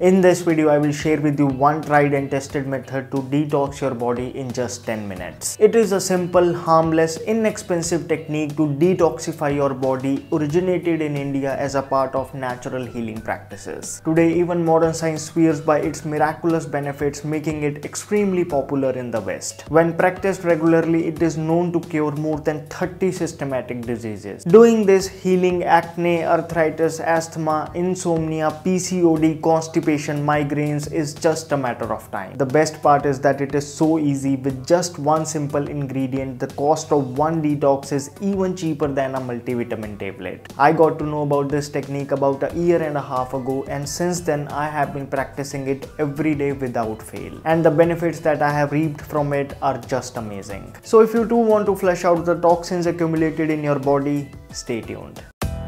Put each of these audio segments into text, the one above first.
In this video, I will share with you one tried and tested method to detox your body in just 10 minutes. It is a simple, harmless, inexpensive technique to detoxify your body originated in India as a part of natural healing practices. Today, even modern science swears by its miraculous benefits, making it extremely popular in the West. When practiced regularly, it is known to cure more than 30 systematic diseases. Doing this, healing acne, arthritis, asthma, insomnia, PCOD, constipation, migraines is just a matter of time. The best part is that it is so easy. With just one simple ingredient, the cost of one detox is even cheaper than a multivitamin tablet. I got to know about this technique about a year and a half ago, and since then I have been practicing it every day without fail. And the benefits that I have reaped from it are just amazing. So if you too want to flush out the toxins accumulated in your body, stay tuned.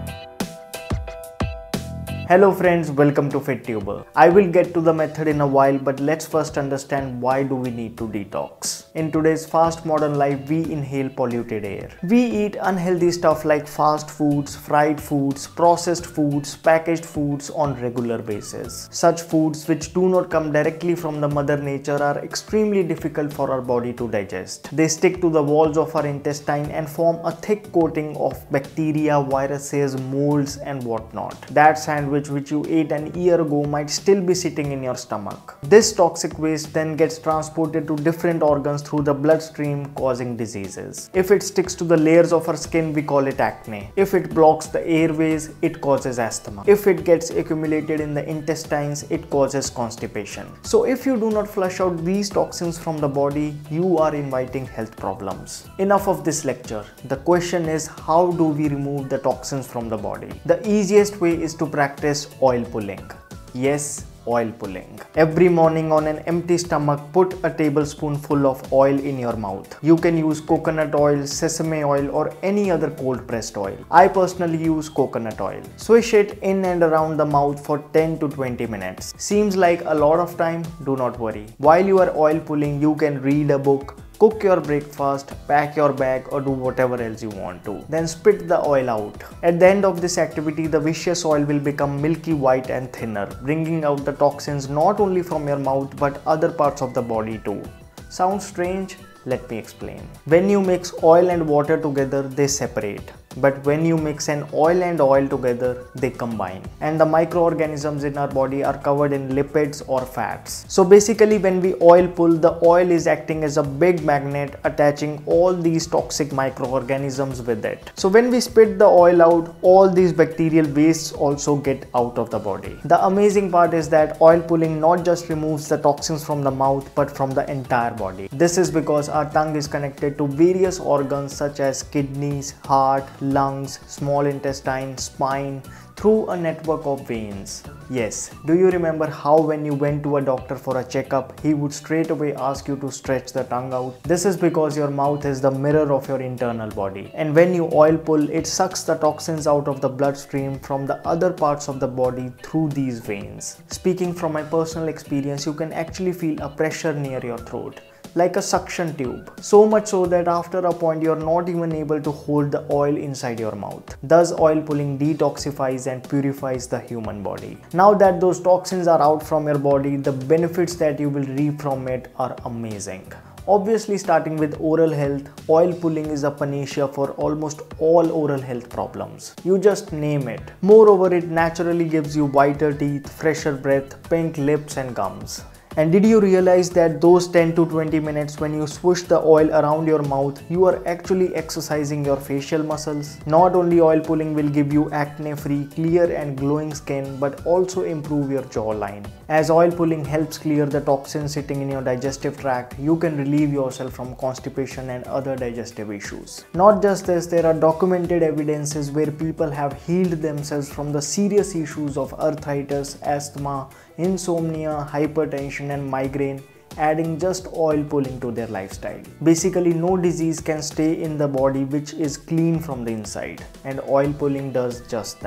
Hello friends, welcome to FitTuber. I will get to the method in a while, but let's first understand why do we need to detox. In today's fast modern life, we inhale polluted air. We eat unhealthy stuff like fast foods, fried foods, processed foods, packaged foods on regular basis. Such foods which do not come directly from the mother nature are extremely difficult for our body to digest. They stick to the walls of our intestine and form a thick coating of bacteria, viruses, molds and whatnot. That sandwich which you ate an year ago might still be sitting in your stomach. This toxic waste then gets transported to different organs through the bloodstream, causing diseases. If it sticks to the layers of our skin, we call it acne. If it blocks the airways, it causes asthma. If it gets accumulated in the intestines, it causes constipation. So if you do not flush out these toxins from the body, you are inviting health problems. Enough of this lecture. The question is, how do we remove the toxins from the body? The easiest way is to practice oil pulling. Yes, oil pulling. Every morning on an empty stomach, put a tablespoonful of oil in your mouth. You can use coconut oil, sesame oil or any other cold pressed oil. I personally use coconut oil. Swish it in and around the mouth for 10 to 20 minutes. Seems like a lot of time? Do not worry. While you are oil pulling, you can read a book, cook your breakfast, pack your bag or do whatever else you want to. Then spit the oil out. At the end of this activity, the viscous oil will become milky white and thinner, bringing out the toxins not only from your mouth but other parts of the body too. Sounds strange? Let me explain. When you mix oil and water together, they separate. But when you mix an oil and oil together, they combine. And the microorganisms in our body are covered in lipids or fats. So basically when we oil pull, the oil is acting as a big magnet attaching all these toxic microorganisms with it. So when we spit the oil out, all these bacterial wastes also get out of the body. The amazing part is that oil pulling not just removes the toxins from the mouth but from the entire body. This is because our tongue is connected to various organs such as kidneys, heart, lungs, small intestine, spine through a network of veins. Yes, do you remember how when you went to a doctor for a checkup, he would straight away ask you to stretch the tongue out? This is because your mouth is the mirror of your internal body. And when you oil pull, it sucks the toxins out of the bloodstream from the other parts of the body through these veins. Speaking from my personal experience, you can actually feel a pressure near your throat, like a suction tube. So much so that after a point you're not even able to hold the oil inside your mouth. Thus oil pulling detoxifies and purifies the human body. Now that those toxins are out from your body, the benefits that you will reap from it are amazing. Obviously, starting with oral health, oil pulling is a panacea for almost all oral health problems. You just name it. Moreover, it naturally gives you whiter teeth, fresher breath, pink lips and gums. And did you realize that those 10 to 20 minutes when you swoosh the oil around your mouth, you are actually exercising your facial muscles? Not only oil pulling will give you acne-free, clear and glowing skin, but also improve your jawline. As oil pulling helps clear the toxins sitting in your digestive tract, you can relieve yourself from constipation and other digestive issues. Not just this, there are documented evidences where people have healed themselves from the serious issues of arthritis, asthma, insomnia, hypertension and migraine, adding just oil pulling to their lifestyle. Basically, no disease can stay in the body which is clean from the inside, and oil pulling does just that.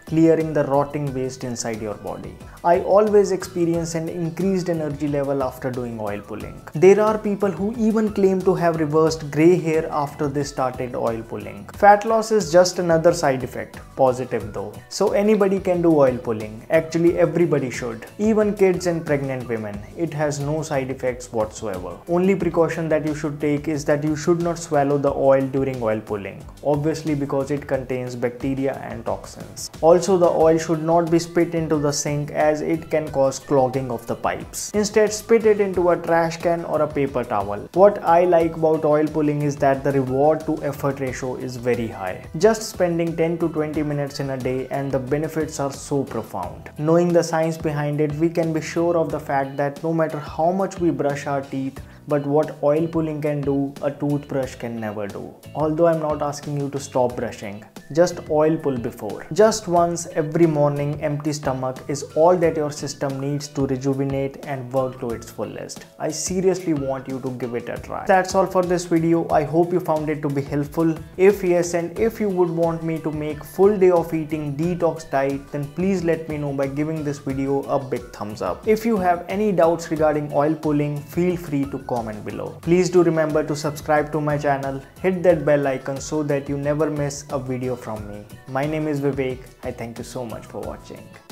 clearing the rotting waste inside your body. I always experience an increased energy level after doing oil pulling. There are people who even claim to have reversed grey hair after they started oil pulling. Fat loss is just another side effect, positive though. So anybody can do oil pulling. Actually everybody should. Even kids and pregnant women. It has no side effects whatsoever. Only precaution that you should take is that you should not swallow the oil during oil pulling. Obviously because it contains bacteria and toxins. Also the oil should not be spit into the sink as it can cause clogging of the pipes. Instead spit it into a trash can or a paper towel. What I like about oil pulling is that the reward to effort ratio is very high. Just spending 10 to 20 minutes in a day and the benefits are so profound. Knowing the science behind it, we can be sure of the fact that no matter how much we brush our teeth, but what oil pulling can do, a toothbrush can never do. Although I'm not asking you to stop brushing, just oil pull before. Just once every morning, empty stomach is all that your system needs to rejuvenate and work to its fullest. I seriously want you to give it a try. That's all for this video. I hope you found it to be helpful. If yes, and if you would want me to make full day of eating detox diet, then please let me know by giving this video a big thumbs up. If you have any doubts regarding oil pulling, feel free to comment below. Please do remember to subscribe to my channel, hit that bell icon so that you never miss a video from me. My name is Vivek. I thank you so much for watching.